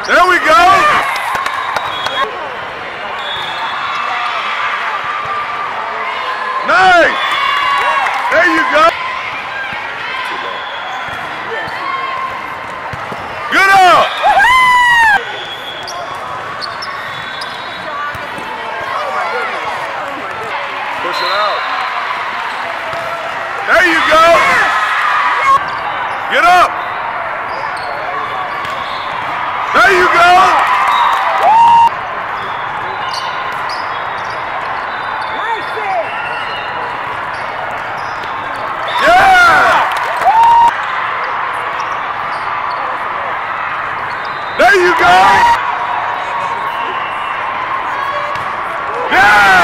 There we go. Nice. There you go. Good up. Push it out. There you go. Get up. There you go. There you go! Yeah!